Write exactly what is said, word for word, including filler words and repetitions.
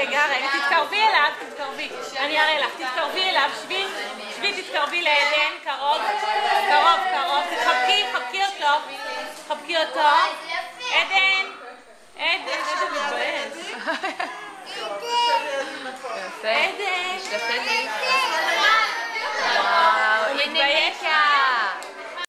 רגע, רגע, תתקרבי אליו, תתקרבי. אני אראה לך, תתקרבי אליו, שבי, שבי, תתקרבי לעדן, קרוב, קרוב, קרוב, תחבקי, חבקי אותו, חבקי אותו. עדן, עדן, עדן מתבאס. יפה. עדן. שתפי